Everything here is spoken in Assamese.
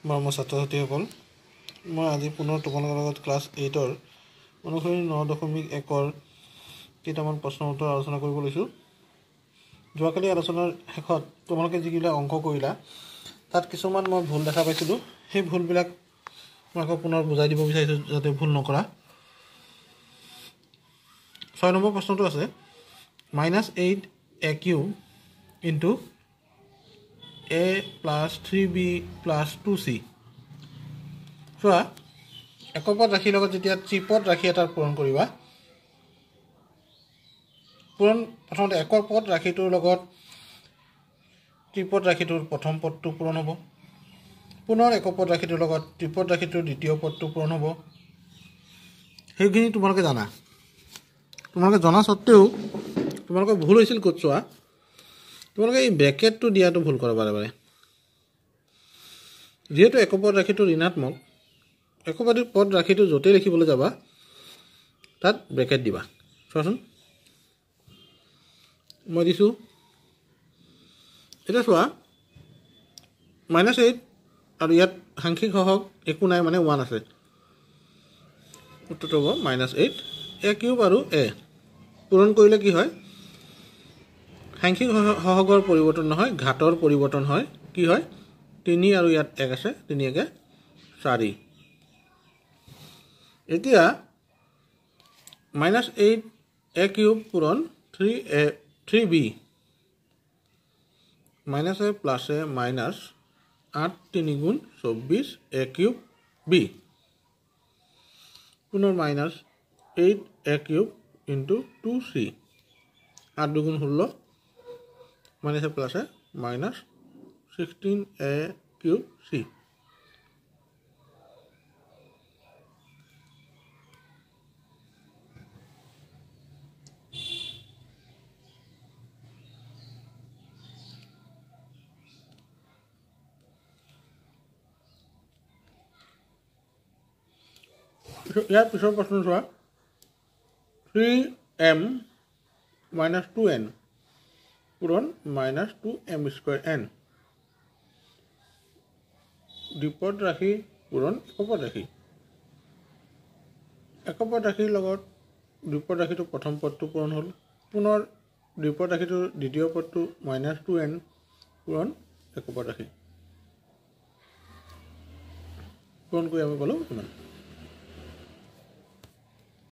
মৰমৰ ছাত্ৰ-ছাত্ৰীসকল, মই আজি পুনৰ তোমালোকৰ লগত ক্লাছ 8ৰ অনুসৰি 9.1ৰ কেইটামান প্ৰশ্নৰ উত্তৰ আলোচনা কৰিব লৈছোঁ। যোৱাকালি আলোচনাৰ শেষত তোমালোকে যিবিলাক অংক কৰিলা তাত কিছুমান মই ভুল দেখা পাইছিলোঁ। সেই ভুলবিলাক মই আকৌ পুনৰ বুজাই দিব বিচাৰিছোঁ যাতে ভুল নকৰা। 6 নম্বৰ প্ৰশ্নটো আছে -8a³ into a + 3b + 2c। চোৱা, একপদ ৰাশিৰ লগত যেতিয়া ত্ৰিপদ ৰাশি এটাৰ পূৰণ কৰিবা, প্ৰথমতে একপদ ৰাশিটোৰ লগত ত্ৰিপদ ৰাশিটোৰ প্ৰথম পদটো পূৰণ হ'ব, পুনৰ একপদ ৰাশিটোৰ লগত ত্ৰিপদ ৰাশিটোৰ দ্বিতীয় পদটো পূৰণ হ'ব। সেইখিনি তোমালোকে জানা। তোমালোকে জনা স্বত্তেও তোমালোকৰ ভুল হৈছিল ক'ত চোৱা, তোমালোকে এই ব্ৰেকেটটো দিয়াটো ভুল কৰা বাৰে বাৰে। যিহেতু একপদ ৰাশিটো ঋণাত্মক, একপদ ৰাশিটো য'তেই লিখিবলৈ যাবা তাত ব্ৰেকেট দিবা। চোৱাচোন, মই দিছোঁ। এতিয়া চোৱা, -8 আৰু ইয়াত সাংখ্যিক সহগ একো নাই, মানে 1 আছে। উত্তৰটো হ'ব -8 a³ আৰু a পূৰণ কৰিলে কি হয়, সাংখ্যিক সহগৰ পৰিৱৰ্তন নহয়, ঘাতৰ পৰিৱৰ্তন হয়। কি হয়, 3 আৰু ইয়াত 1 আছে, 3 × 1 = 4। এতিয়া -8a³ পূৰণ 3b, -a + a minus 8 3 × 24 a³b, পুনৰ -8a³ into 2c, 8 2 × 16, -a + a minus 16a³c। ইয়াৰ পিছৰ প্ৰশ্ন চোৱা, 3m - 2n পূৰণ -2m²n, দ্বিপদ ৰাশি পূৰণ একপদ ৰাশি। একপদ ৰাশিৰ লগত দ্বিপদ ৰাশিটোৰ প্ৰথম পদটো পূৰণ হ'ল, পুনৰ দ্বিপদ ৰাশিটোৰ দ্বিতীয় পদটো -2n পূৰণ একপদ ৰাশি। পূৰণ কৰি আমি পালোঁ ইমান।